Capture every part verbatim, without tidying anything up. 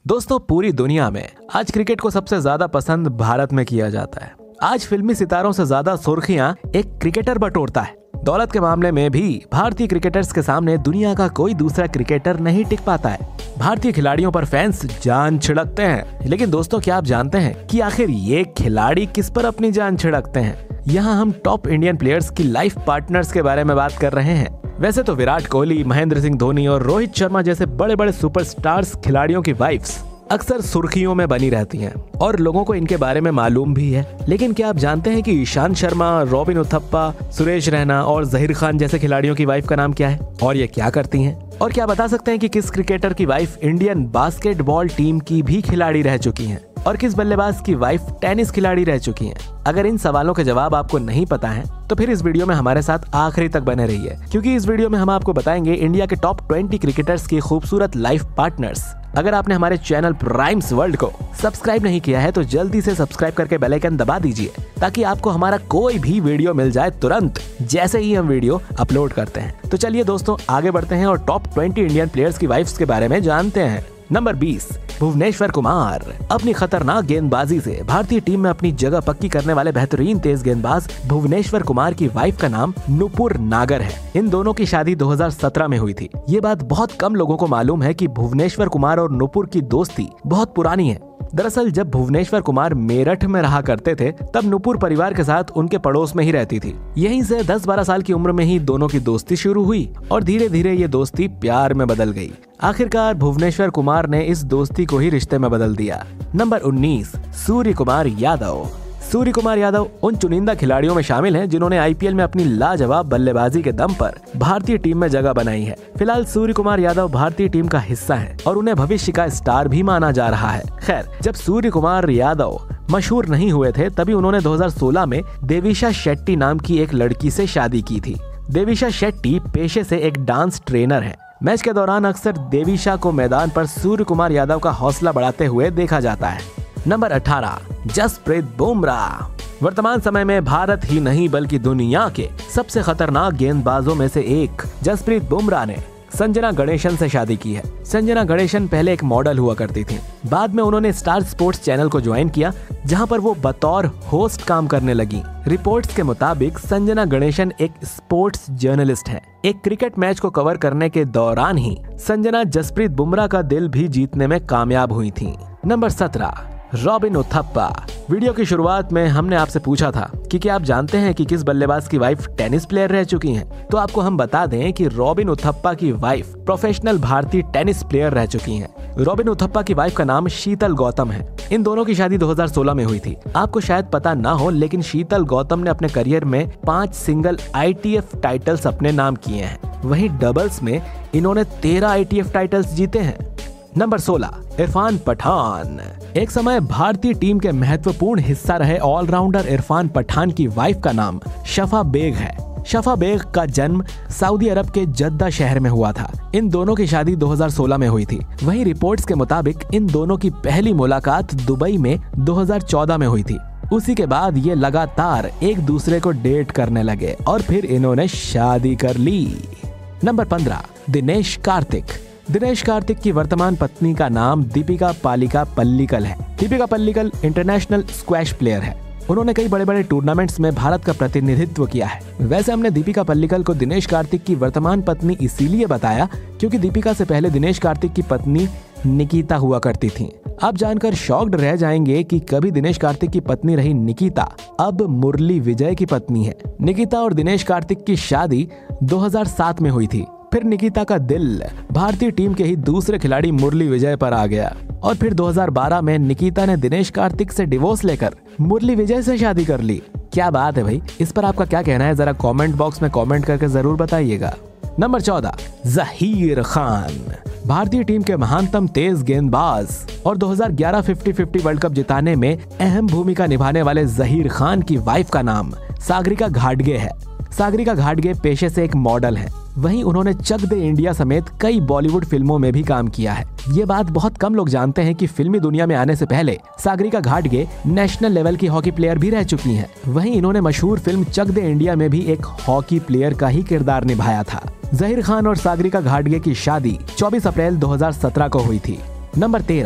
दोस्तों, पूरी दुनिया में आज क्रिकेट को सबसे ज्यादा पसंद भारत में किया जाता है। आज फिल्मी सितारों से ज्यादा सुर्खियां एक क्रिकेटर बटोरता है। दौलत के मामले में भी भारतीय क्रिकेटर्स के सामने दुनिया का कोई दूसरा क्रिकेटर नहीं टिक पाता है। भारतीय खिलाड़ियों पर फैंस जान छिड़कते हैं। लेकिन दोस्तों, क्या आप जानते हैं कि आखिर ये खिलाड़ी किस पर अपनी जान छिड़कते हैं? यहाँ हम टॉप इंडियन प्लेयर्स की लाइफ पार्टनर्स के बारे में बात कर रहे हैं। वैसे तो विराट कोहली, महेंद्र सिंह धोनी और रोहित शर्मा जैसे बड़े बड़े सुपरस्टार्स खिलाड़ियों की वाइफ्स अक्सर सुर्खियों में बनी रहती हैं और लोगों को इनके बारे में मालूम भी है। लेकिन क्या आप जानते हैं कि ईशांत शर्मा, रॉबिन उथप्पा, सुरेश रैना और जहीर खान जैसे खिलाड़ियों की वाइफ का नाम क्या है और ये क्या करती हैं? और क्या बता सकते हैं कि किस क्रिकेटर की वाइफ इंडियन बास्केटबॉल टीम की भी खिलाड़ी रह चुकी हैं और किस बल्लेबाज की वाइफ टेनिस खिलाड़ी रह चुकी हैं? अगर इन सवालों के जवाब आपको नहीं पता है तो फिर इस वीडियो में हमारे साथ आखिरी तक बने रहिए, क्योंकि इस वीडियो में हम आपको बताएंगे इंडिया के टॉप बीस क्रिकेटर्स की खूबसूरत लाइफ पार्टनर्स। अगर आपने हमारे चैनल प्राइम्स वर्ल्ड को सब्सक्राइब नहीं किया है तो जल्दी से सब्सक्राइब करके बेल आइकन दबा दीजिए, ताकि आपको हमारा कोई भी वीडियो मिल जाए तुरंत जैसे ही हम वीडियो अपलोड करते हैं। तो चलिए दोस्तों, आगे बढ़ते हैं और टॉप बीस इंडियन प्लेयर्स की वाइफ्स के बारे में जानते हैं। नंबर बीस, भुवनेश्वर कुमार। अपनी खतरनाक गेंदबाजी से भारतीय टीम में अपनी जगह पक्की करने वाले बेहतरीन तेज गेंदबाज भुवनेश्वर कुमार की वाइफ का नाम नुपुर नागर है। इन दोनों की शादी दो हज़ार सत्रह में हुई थी। ये बात बहुत कम लोगों को मालूम है कि भुवनेश्वर कुमार और नुपुर की दोस्ती बहुत पुरानी है। दरअसल जब भुवनेश्वर कुमार मेरठ में रहा करते थे तब नुपुर परिवार के साथ उनके पड़ोस में ही रहती थी। यहीं से दस बारह साल की उम्र में ही दोनों की दोस्ती शुरू हुई और धीरे धीरे ये दोस्ती प्यार में बदल गई। आखिरकार भुवनेश्वर कुमार ने इस दोस्ती को ही रिश्ते में बदल दिया। नंबर उन्नीस, सूर्य कुमार यादव। सूर्य कुमार यादव उन चुनिंदा खिलाड़ियों में शामिल हैं जिन्होंने आईपीएल में अपनी लाजवाब बल्लेबाजी के दम पर भारतीय टीम में जगह बनाई है। फिलहाल सूर्य कुमार यादव भारतीय टीम का हिस्सा हैं और उन्हें भविष्य का स्टार भी माना जा रहा है। खैर, जब सूर्य कुमार यादव मशहूर नहीं हुए थे तभी उन्होंने दो हज़ार सोलह में देविशा शेट्टी नाम की एक लड़की से शादी की थी। देविशा शेट्टी पेशे से एक डांस ट्रेनर है। मैच के दौरान अक्सर देविशा को मैदान पर सूर्य कुमार यादव का हौसला बढ़ाते हुए देखा जाता है। नंबर अठारह, जसप्रीत बुमराह। वर्तमान समय में भारत ही नहीं बल्कि दुनिया के सबसे खतरनाक गेंदबाजों में से एक जसप्रीत बुमराह ने संजना गणेशन से शादी की है। संजना गणेशन पहले एक मॉडल हुआ करती थी। बाद में उन्होंने स्टार स्पोर्ट्स चैनल को ज्वाइन किया, जहां पर वो बतौर होस्ट काम करने लगी। रिपोर्ट्स के मुताबिक संजना गणेशन एक स्पोर्ट्स जर्नलिस्ट हैं। एक क्रिकेट मैच को कवर करने के दौरान ही संजना जसप्रीत बुमराह का दिल भी जीतने में कामयाब हुई थी। नंबर सत्रह, रॉबिन उथप्पा। वीडियो की शुरुआत में हमने आपसे पूछा था कि क्या आप जानते हैं कि किस बल्लेबाज की वाइफ टेनिस प्लेयर रह चुकी हैं? तो आपको हम बता दें कि रॉबिन उथप्पा की वाइफ प्रोफेशनल भारतीय टेनिस प्लेयर रह चुकी हैं। रॉबिन उथप्पा की वाइफ का नाम शीतल गौतम है। इन दोनों की शादी दो हज़ार सोलह में हुई थी। आपको शायद पता ना हो, लेकिन शीतल गौतम ने अपने करियर में पांच सिंगल आईटीएफ टाइटल्स अपने नाम किए हैं। वहीं डबल्स में इन्होंने तेरह आईटीएफ टाइटल्स जीते हैं। नंबर सोलह, इरफान पठान। एक समय भारतीय टीम के महत्वपूर्ण हिस्सा रहे ऑलराउंडर इरफान पठान की वाइफ का नाम शफा बेग है। शफा बेग का जन्म सऊदी अरब के जद्दा शहर में हुआ था। इन दोनों की शादी दो हज़ार सोलह में हुई थी। वहीं रिपोर्ट्स के मुताबिक इन दोनों की पहली मुलाकात दुबई में दो हज़ार चौदह में हुई थी। उसी के बाद ये लगातार एक दूसरे को डेट करने लगे और फिर इन्होंने शादी कर ली। नंबर पंद्रह, दिनेश कार्तिक। दिनेश कार्तिक की वर्तमान पत्नी का नाम दीपिका पालिका पल्लिकल है। Dipika Pallikal international squash player है। उन्होंने कई बड़े बड़े टूर्नामेंट्स में भारत का प्रतिनिधित्व किया है। वैसे हमने दीपिका पल्लिकल को दिनेश कार्तिक की वर्तमान पत्नी इसीलिए बताया क्योंकि दीपिका से पहले दिनेश कार्तिक की पत्नी निकिता हुआ करती थी। आप जानकर शॉक्ड रह जाएंगे कि कभी दिनेश कार्तिक की पत्नी रही निकिता अब मुरली विजय की पत्नी है। निकिता और दिनेश कार्तिक की शादी दो हज़ार सात में हुई थी। फिर निकिता का दिल भारतीय टीम के ही दूसरे खिलाड़ी मुरली विजय पर आ गया और फिर दो हज़ार बारह में निकिता ने दिनेश कार्तिक से डिवोर्स लेकर मुरली विजय से शादी कर ली। क्या बात है भाई, इस पर आपका क्या कहना है? जरा कमेंट बॉक्स में कमेंट करके जरूर बताइएगा। नंबर चौदह, जहीर खान। भारतीय टीम के महानतम तेज गेंदबाज और दो हज़ार ग्यारह फिफ्टी फिफ्टी वर्ल्ड कप जिताने में अहम भूमिका निभाने वाले जहीर खान की वाइफ का नाम सागरिका घाटगे है। सागरिका घाटगे पेशे से एक मॉडल है। वहीं उन्होंने चक दे इंडिया समेत कई बॉलीवुड फिल्मों में भी काम किया है। ये बात बहुत कम लोग जानते हैं कि फिल्मी दुनिया में आने से पहले सागरिका घाटगे नेशनल लेवल की हॉकी प्लेयर भी रह चुकी हैं। वहीं इन्होंने मशहूर फिल्म चक दे इंडिया में भी एक हॉकी प्लेयर का ही किरदार निभाया था। जहीर खान और सागरिका घाटगे की शादी चौबीस अप्रैल दो हज़ार सत्रह को हुई थी। नंबर तेरह,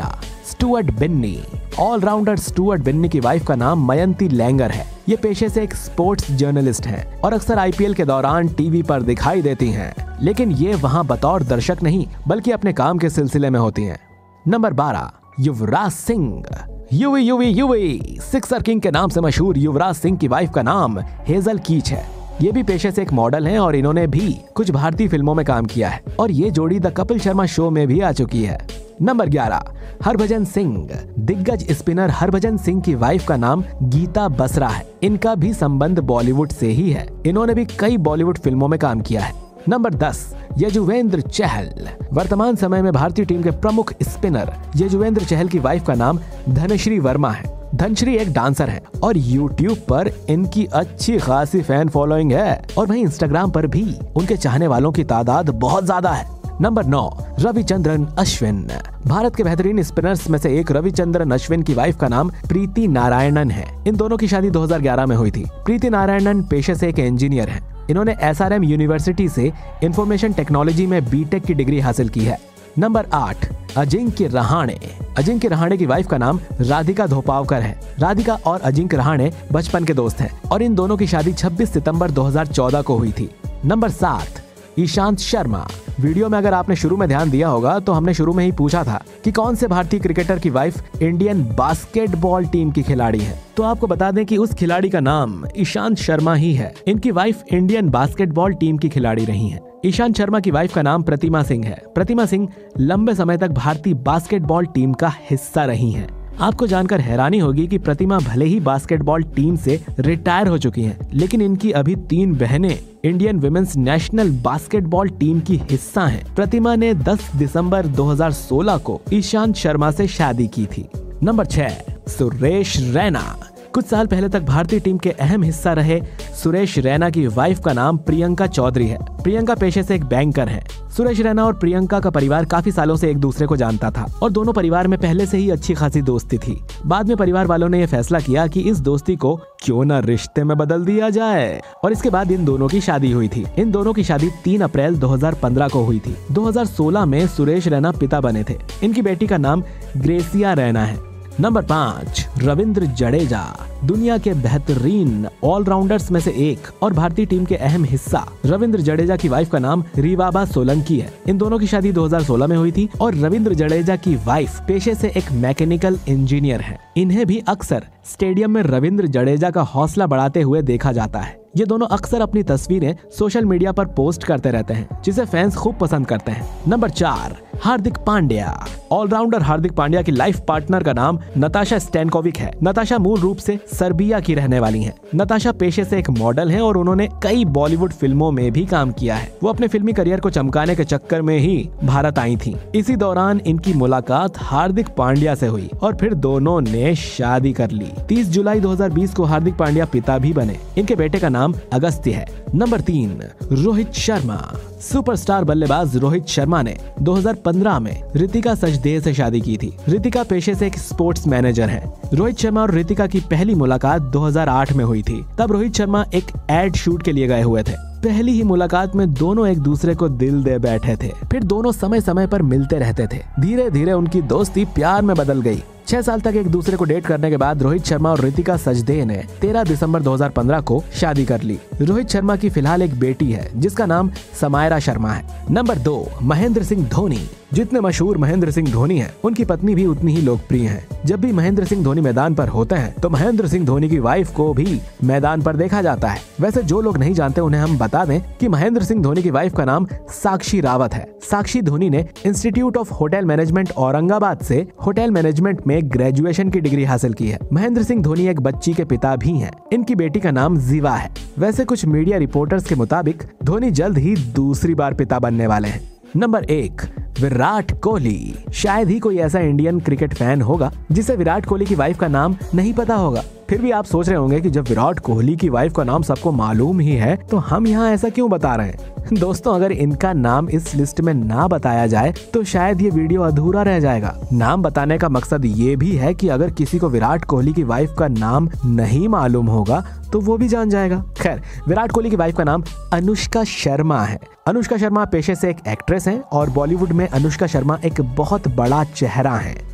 स्टुअर्ट बिन्नी। ऑलराउंडर स्टुअर्ट बिन्नी की वाइफ का नाम मयंती लैंगर है। ये पेशे से एक स्पोर्ट्स जर्नलिस्ट हैं और अक्सर आईपीएल के दौरान टीवी पर दिखाई देती हैं, लेकिन ये वहाँ बतौर दर्शक नहीं बल्कि अपने काम के सिलसिले में होती हैं। नंबर बारह, युवराज सिंह। युवी युवी युवी सिक्सर किंग के नाम से मशहूर युवराज सिंह की वाइफ का नाम हेजल कीच है। ये भी पेशे से एक मॉडल हैं और इन्होंने भी कुछ भारतीय फिल्मों में काम किया है और ये जोड़ी द कपिल शर्मा शो में भी आ चुकी है। नंबर ग्यारह, हरभजन सिंह। दिग्गज स्पिनर हरभजन सिंह की वाइफ का नाम गीता बसरा है। इनका भी संबंध बॉलीवुड से ही है। इन्होंने भी कई बॉलीवुड फिल्मों में काम किया है। नंबर दस, यजुवेंद्र चहल। वर्तमान समय में भारतीय टीम के प्रमुख स्पिनर यजुवेंद्र चहल की वाइफ का नाम धनश्री वर्मा है। धनश्री एक डांसर है और यूट्यूब पर इनकी अच्छी खासी फैन फॉलोइंग है और वहीं इंस्टाग्राम पर भी उनके चाहने वालों की तादाद बहुत ज्यादा है। नंबर नौ, रविचंद्रन अश्विन। भारत के बेहतरीन स्पिनर्स में से एक रविचंद्रन अश्विन की वाइफ का नाम प्रीति नारायणन है। इन दोनों की शादी दो हज़ार ग्यारह में हुई थी। प्रीति नारायणन पेशे से एक इंजीनियर हैं। इन्होंने एसआरएम यूनिवर्सिटी से इंफॉर्मेशन टेक्नोलॉजी में बीटेक की डिग्री हासिल की है। नंबर आठ, अजिंक्य रहाणे। अजिंक्य रहाणे की वाइफ का नाम राधिका धोपावकर है। राधिका और अजिंक्य रहाणे बचपन के दोस्त हैं और इन दोनों की शादी छब्बीस सितंबर दो हज़ार चौदह को हुई थी। नंबर सात, ईशांत शर्मा। वीडियो में अगर आपने शुरू में ध्यान दिया होगा तो हमने शुरू में ही पूछा था कि कौन से भारतीय क्रिकेटर की वाइफ इंडियन बास्केटबॉल टीम की खिलाड़ी है, तो आपको बता दें कि उस खिलाड़ी का नाम ईशांत शर्मा ही है। इनकी वाइफ इंडियन बास्केटबॉल टीम की खिलाड़ी रही हैं। ईशांत शर्मा की वाइफ का नाम प्रतिमा सिंह है। प्रतिमा सिंह लंबे समय तक भारतीय बास्केटबॉल टीम का हिस्सा रही हैं। आपको जानकर हैरानी होगी कि प्रतिमा भले ही बास्केटबॉल टीम से रिटायर हो चुकी हैं, लेकिन इनकी अभी तीन बहनें Indian women's national basketball team की हिस्सा हैं। प्रतिमा ने दस दिसंबर दो हज़ार सोलह को ईशांत शर्मा से शादी की थी। नंबर छह, सुरेश रैना। कुछ साल पहले तक भारतीय टीम के अहम हिस्सा रहे सुरेश रैना की वाइफ का नाम प्रियंका चौधरी है। प्रियंका पेशे से एक बैंकर है। सुरेश रैना और प्रियंका का परिवार काफी सालों से एक दूसरे को जानता था और दोनों परिवार में पहले से ही अच्छी खासी दोस्ती थी। बाद में परिवार वालों ने यह फैसला किया कि इस दोस्ती को क्यों न रिश्ते में बदल दिया जाए और इसके बाद इन दोनों की शादी हुई थी। इन दोनों की शादी तीन अप्रैल दो हज़ार पंद्रह को हुई थी। दो हज़ार सोलह में सुरेश रैना पिता बने थे। इनकी बेटी का नाम ग्रेसिया रैना है। नंबर पाँच, रविंद्र जडेजा। दुनिया के बेहतरीन ऑलराउंडर्स में से एक और भारतीय टीम के अहम हिस्सा रविंद्र जडेजा की वाइफ का नाम रिवाबा सोलंकी है। इन दोनों की शादी दो हज़ार सोलह में हुई थी और रविंद्र जडेजा की वाइफ पेशे से एक मैकेनिकल इंजीनियर है। इन्हें भी अक्सर स्टेडियम में रविंद्र जडेजा का हौसला बढ़ाते हुए देखा जाता है। ये दोनों अक्सर अपनी तस्वीरें सोशल मीडिया पर पोस्ट करते रहते हैं, जिसे फैंस खूब पसंद करते हैं। नंबर चार, हार्दिक पांड्या। ऑलराउंडर हार्दिक पांड्या की लाइफ पार्टनर का नाम नताशा स्टैनकोविक है। नताशा मूल रूप से सर्बिया की रहने वाली हैं। नताशा पेशे से एक मॉडल हैं और उन्होंने कई बॉलीवुड फिल्मों में भी काम किया है। वो अपने फिल्मी करियर को चमकाने के चक्कर में ही भारत आई थी। इसी दौरान इनकी मुलाकात हार्दिक पांड्या से हुई और फिर दोनों ने शादी कर ली। तीस जुलाई दो हज़ार बीस को हार्दिक पांड्या पिता भी बने। इनके बेटे का नाम अगस्त्य है। नंबर तीन, रोहित शर्मा। सुपरस्टार बल्लेबाज रोहित शर्मा ने दो हज़ार पंद्रह में रितिका सचदेव से शादी की थी। रितिका पेशे से एक स्पोर्ट्स मैनेजर है। रोहित शर्मा और रितिका की पहली मुलाकात दो हज़ार आठ में हुई थी। तब रोहित शर्मा एक एड शूट के लिए गए हुए थे। पहली ही मुलाकात में दोनों एक दूसरे को दिल दे बैठे थे। फिर दोनों समय समय पर मिलते रहते थे। धीरे धीरे उनकी दोस्ती प्यार में बदल गई। छह साल तक एक दूसरे को डेट करने के बाद रोहित शर्मा और रितिका सचदेव ने तेरह दिसंबर दो हज़ार पंद्रह को शादी कर ली। रोहित शर्मा की फिलहाल एक बेटी है जिसका नाम समायरा शर्मा है। नंबर दो, महेंद्र सिंह धोनी। जितने मशहूर महेंद्र सिंह धोनी हैं, उनकी पत्नी भी उतनी ही लोकप्रिय है। जब भी महेंद्र सिंह धोनी मैदान पर होते हैं तो महेंद्र सिंह धोनी की वाइफ को भी मैदान पर देखा जाता है। वैसे जो लोग नहीं जानते उन्हें हम बता दें कि महेंद्र सिंह धोनी की वाइफ का नाम साक्षी रावत है। साक्षी धोनी ने institute of hotel management Aurangabad से होटल मैनेजमेंट में ग्रेजुएशन की डिग्री हासिल की है। महेंद्र सिंह धोनी एक बच्ची के पिता भी हैं। इनकी बेटी का नाम जीवा है। वैसे कुछ मीडिया रिपोर्टर्स के मुताबिक धोनी जल्द ही दूसरी बार पिता बनने वाले हैं। नंबर एक, विराट कोहली। शायद ही कोई ऐसा इंडियन क्रिकेट फैन होगा जिसे विराट कोहली की वाइफ का नाम नहीं पता होगा। फिर भी आप सोच रहे होंगे कि जब विराट कोहली की वाइफ का नाम सबको मालूम ही है तो हम यहाँ ऐसा क्यों बता रहे हैं। दोस्तों, अगर इनका नाम इस लिस्ट में ना बताया जाए तो शायद ये वीडियो अधूरा रह जाएगा। नाम बताने का मकसद ये भी है कि अगर किसी को विराट कोहली की वाइफ का नाम नहीं मालूम होगा तो वो भी जान जाएगा। खैर, विराट कोहली की वाइफ का नाम अनुष्का शर्मा है। अनुष्का शर्मा पेशे से एक एक्ट्रेस हैं और बॉलीवुड में अनुष्का शर्मा एक बहुत बड़ा चेहरा है।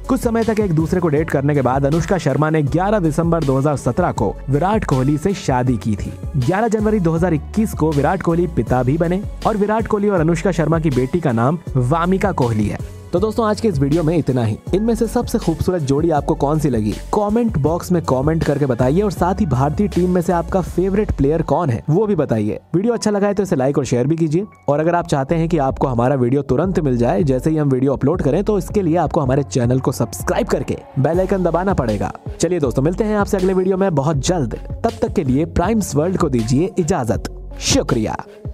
कुछ समय तक एक दूसरे को डेट करने के बाद अनुष्का शर्मा ने ग्यारह दिसंबर दो हज़ार सत्रह को विराट कोहली से शादी की थी। ग्यारह जनवरी दो हज़ार इक्कीस को विराट कोहली पिता भी बने और विराट कोहली और अनुष्का शर्मा की बेटी का नाम वामिका कोहली है। तो दोस्तों आज के इस वीडियो में इतना ही। इनमें से सबसे खूबसूरत जोड़ी आपको कौन सी लगी, कमेंट बॉक्स में कमेंट करके बताइए और साथ ही भारतीय टीम में से आपका फेवरेट प्लेयर कौन है वो भी बताइए। वीडियो अच्छा लगा है तो इसे लाइक और शेयर भी कीजिए और अगर आप चाहते हैं कि आपको हमारा वीडियो तुरंत मिल जाए जैसे ही हम वीडियो अपलोड करें तो इसके लिए आपको हमारे चैनल को सब्सक्राइब करके बेल आइकन दबाना पड़ेगा। चलिए दोस्तों मिलते हैं आपसे अगले वीडियो में बहुत जल्द। तब तक के लिए प्राइम्स वर्ल्ड को दीजिए इजाजत। शुक्रिया।